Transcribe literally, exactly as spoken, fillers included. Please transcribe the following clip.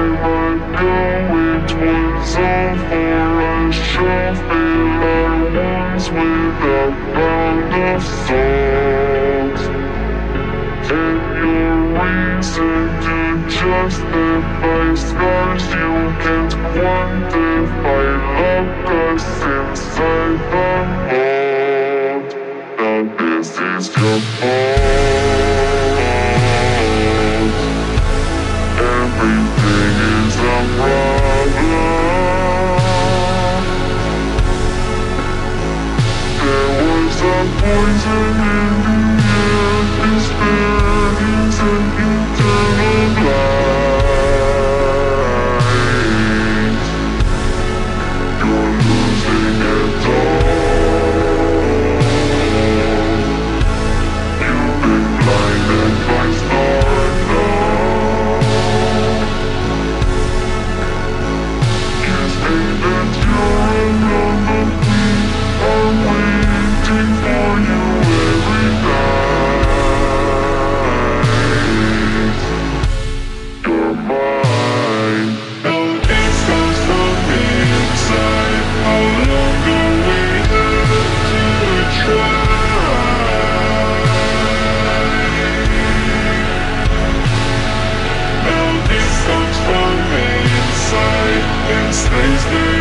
time ago it was all for a show. Fill our wounds with a pound of salt, and your reason to justify scars you can't quantify locked us inside the mold. Now this is your fault. Everything is a problem. There was a poison in the air. Despair is an eternal blight. You're losing it all. You've been blinded by stardust. You think that you're alone, but we are waiting for you every night. You're mine. No, it comes from inside. How long do we have to try? Now this comes from inside and stays there.